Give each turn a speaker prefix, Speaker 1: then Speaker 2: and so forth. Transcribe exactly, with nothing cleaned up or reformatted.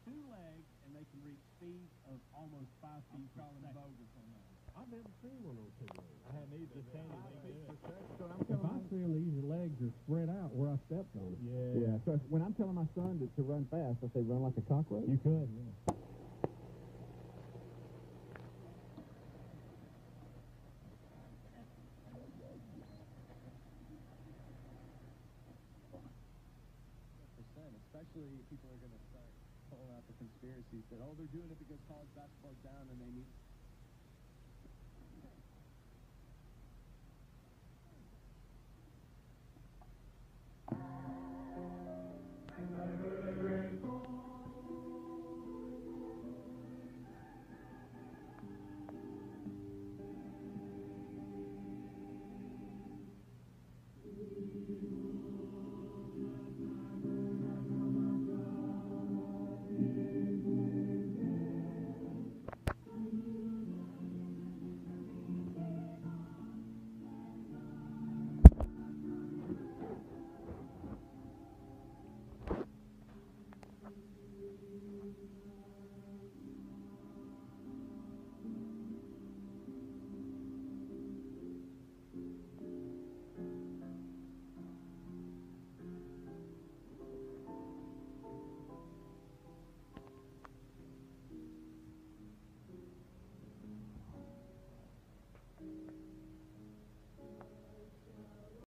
Speaker 1: two legs, and they can reach speeds of almost five feet per second.
Speaker 2: Bogus on that.
Speaker 3: I've never seen one on two legs.
Speaker 4: I hadn't either. Just Sandy
Speaker 3: Five
Speaker 4: didn't
Speaker 3: feet
Speaker 4: do
Speaker 3: per
Speaker 4: it.
Speaker 3: second. So I'm
Speaker 5: If
Speaker 3: telling
Speaker 5: I
Speaker 3: my,
Speaker 5: feel these legs are spread out where I stepped on it.
Speaker 4: Yeah.
Speaker 6: Yeah, so when I'm telling my son to, to run fast, I say run like a cockroach.
Speaker 4: You could.
Speaker 1: Especially people are going to start pulling out the conspiracies that, oh, they're doing it because college basketball's down and they need